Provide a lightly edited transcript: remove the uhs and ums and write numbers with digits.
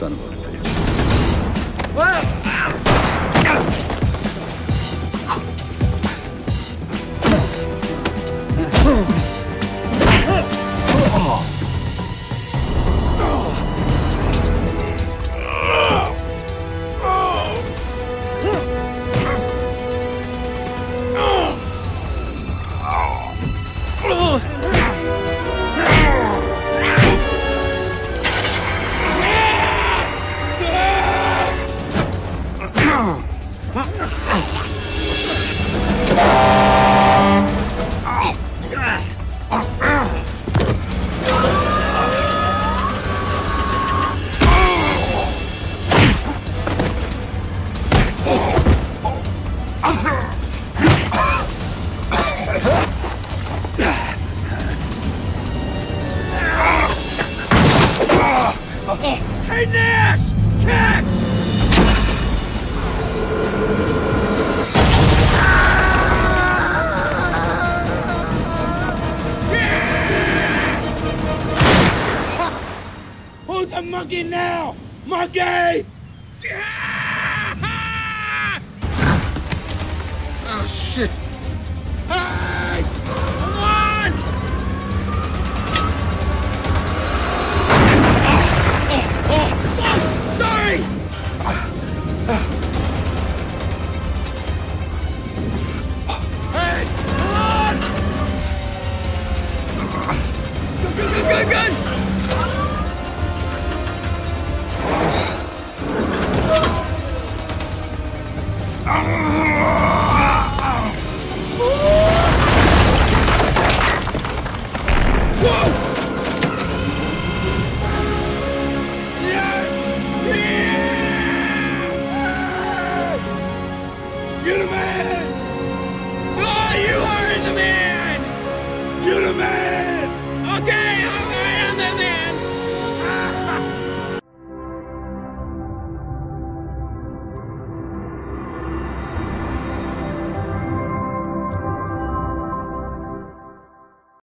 son of a bitch. Hey, Nash! Catch! Who's the monkey now? Monkey! Oh, shit. Hey! Come on! Sorry! Hey! Come on! Good! You're the man! Oh, you are the man! You're the man!